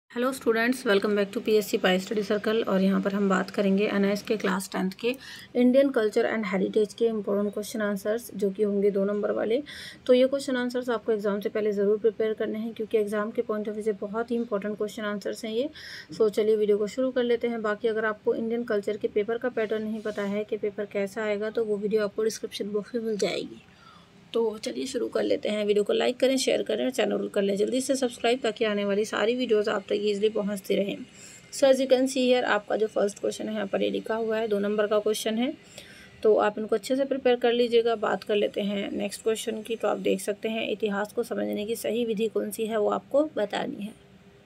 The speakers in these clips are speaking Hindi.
Hello students, welcome back to PSC pie study circle. और यहाँ पर हम बात करेंगे एनआईएस के क्लास 10th के इंडियन कल्चर एंड हेरिटेज के इंपॉर्टेंट क्वेश्चन आंसर्स, जो कि होंगे 2 नंबर वाले। तो ये क्वेश्चन आंसर्स आपको एग्जाम से पहले ज़रूर प्रिपेयर करने हैं, क्योंकि एग्जाम के पॉइंट ऑफ व्यू से बहुत ही इंपॉर्टेंट क्वेश्चन आंसर्स हैं ये। सो चलिए वीडियो को शुरू कर लेते हैं। बाकी अगर आपको इंडियन कल्चर के पेपर का पैटर्न नहीं पता है कि पेपर कैसा आएगा, तो वो वीडियो आपको डिस्क्रिप्शन बॉक्स में मिल जाएगी। तो चलिए शुरू कर लेते हैं। वीडियो को लाइक करें, शेयर करें और चैनल कर लें जल्दी से सब्सक्राइब, ताकि आने वाली सारी वीडियोस आप तक ईजिली पहुंचती रहें। So as you can see here, आपका जो फर्स्ट क्वेश्चन है यहाँ पर ये लिखा हुआ है, 2 नंबर का क्वेश्चन है। तो आप इनको अच्छे से प्रिपेयर कर लीजिएगा। बात कर लेते हैं नेक्स्ट क्वेश्चन की। तो आप देख सकते हैं, इतिहास को समझने की सही विधि कौन सी है वो आपको बतानी है।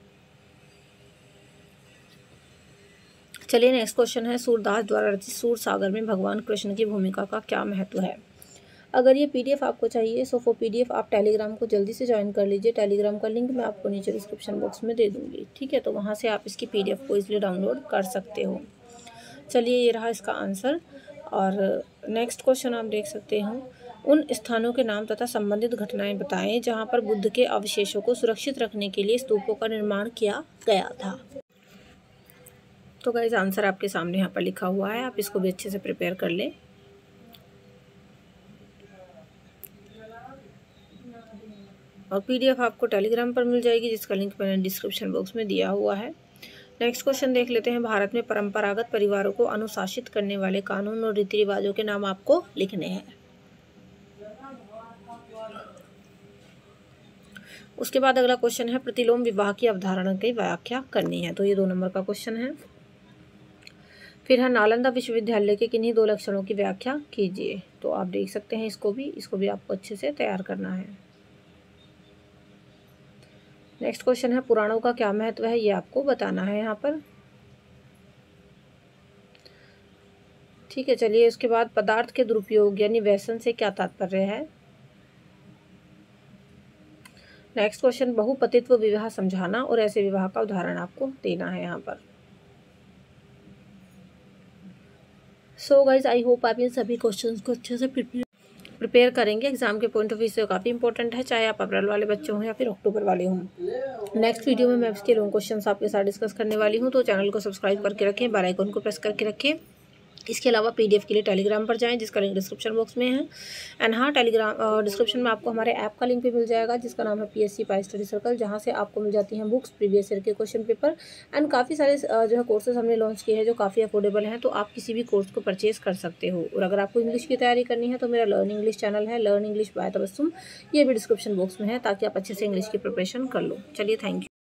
चलिए नेक्स्ट क्वेश्चन है, सूरदास द्वारा रचित सूरसागर में भगवान कृष्ण की भूमिका का क्या महत्व है। अगर ये पीडीएफ आपको चाहिए, सो फॉर पीडीएफ आप टेलीग्राम को जल्दी से ज्वाइन कर लीजिए। टेलीग्राम का लिंक मैं आपको नीचे डिस्क्रिप्शन बॉक्स में दे दूँगी, ठीक है। तो वहाँ से आप इसकी पीडीएफ को इसलिए डाउनलोड कर सकते हो। चलिए ये रहा इसका आंसर। और नेक्स्ट क्वेश्चन आप देख सकते हो, उन स्थानों के नाम तथा संबंधित घटनाएं बताएं जहाँ पर बुद्ध के अवशेषों को सुरक्षित रखने के लिए स्तूपों का निर्माण किया गया था। तो गाइस आंसर आपके सामने यहाँ पर लिखा हुआ है, आप इसको भी अच्छे से प्रिपेयर कर लें। और पीडीएफ आपको टेलीग्राम पर मिल जाएगी, जिसका लिंक मैंने डिस्क्रिप्शन बॉक्स में दिया हुआ है। नेक्स्ट क्वेश्चन देख लेते हैं। भारत में परंपरागत परिवारों को अनुशासित करने वाले कानून और रीति रिवाजों के नाम आपको लिखने हैं। उसके बाद अगला क्वेश्चन है, प्रतिलोम विवाह की अवधारणा की व्याख्या करनी है। तो ये 2 नंबर का क्वेश्चन है। फिर है, नालंदा विश्वविद्यालय के किन्हीं 2 लक्षणों की व्याख्या कीजिए। तो आप देख सकते हैं, इसको भी आपको अच्छे से तैयार करना है। नेक्स्ट क्वेश्चन है, पुराणों का क्या महत्व है, ये आपको बताना है यहाँ पर, ठीक है। चलिए उसके बाद, पदार्थ के दुरुपयोग यानी व्यसन से क्या तात्पर्य है। नेक्स्ट क्वेश्चन, बहुपतित्व विवाह समझाना और ऐसे विवाह का उदाहरण आपको देना है यहाँ पर। सो गाइज आई होप आप इन सभी क्वेश्चंस को अच्छे से प्रिपेयर करेंगे। एग्जाम के पॉइंट ऑफ व्यू से काफ़ी इंपॉर्टेंट है, चाहे आप अप्रैल वाले बच्चे हों या फिर अक्टूबर वाले हों। नेक्स्ट वीडियो में मैं इसके लॉन्ग क्वेश्चंस आपके साथ डिस्कस करने वाली हूं। तो चैनल को सब्सक्राइब करके रखें, बेल आइकन को प्रेस करके रखें। इसके अलावा पीडीएफ के लिए टेलीग्राम पर जाएं, जिसका लिंक डिस्क्रिप्शन बॉक्स में है। एंड हाँ, टेलीग्राम डिस्क्रिप्शन में आपको हमारे ऐप का लिंक भी मिल जाएगा, जिसका नाम है पीएससी पाई स्टडी सर्कल, जहाँ से आपको मिल जाती हैं बुक्स, प्रीवियस ईयर के क्वेश्चन पेपर एंड काफ़ी सारे जो है कोर्सेज हमने लॉन्च किए हैं, जो काफ़ी अफोर्डेबल हैं। तो आप किसी भी कोर्स को परचेज कर सकते हो। और अगर आपको इंग्लिश की तैयारी करनी है, तो मेरा लर्न इंग्लिश चैनल है, लर्न इंग्लिश बाय तबस्सुम, ये भी डिस्क्रिप्शन बॉक्स में है, ताकि आप अच्छे से इंग्लिश की प्रिपरेशन कर लो। चलिए, थैंक यू।